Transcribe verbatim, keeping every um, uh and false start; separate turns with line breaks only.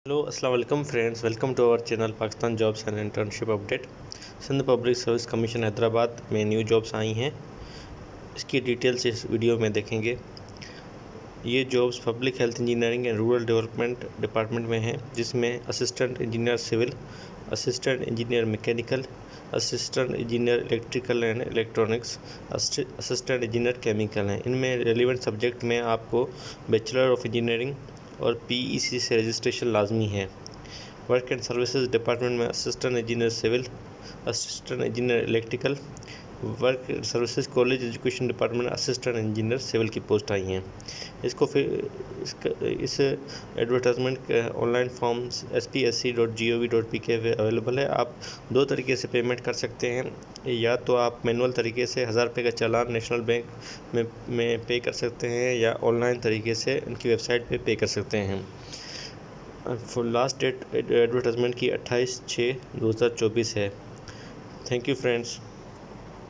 Hello अस्सलाम वालेकुम friends, welcome to our channel Pakistan jobs and internship update. Sindh public service commission Hyderabad में new jobs आई हैं। इसकी डिटेल्स इस वीडियो में देखेंगे। ये jobs public health engineering and rural development department में हैं, जिसमें assistant engineer civil, assistant engineer mechanical, assistant engineer electrical and electronics, assistant engineer chemical हैं। इनमें रेलिवेंट सब्जेक्ट में आपको बैचलर ऑफ इंजीनियरिंग और पीईसी से रजिस्ट्रेशन लाजमी है। वर्क एंड सर्विसेज डिपार्टमेंट में assistant engineer civil, assistant engineer electrical, work services college education department assistant engineer civil की पोस्ट आई हैं। इसको फिर इस advertisement online forms S P S C dot G O V dot P K पे available है। आप दो तरीके से पेमेंट कर सकते हैं, या तो आप मैनुअल तरीके से हज़ार रुपये का चालान नेशनल बैंक में में पे कर सकते हैं, या ऑनलाइन तरीके से उनकी वेबसाइट पे पे कर सकते हैं। फॉर लास्ट डेट एडवर्टाइजमेंट की अट्ठाईस छः दो हज़ार चौबीस है। Thank you friends.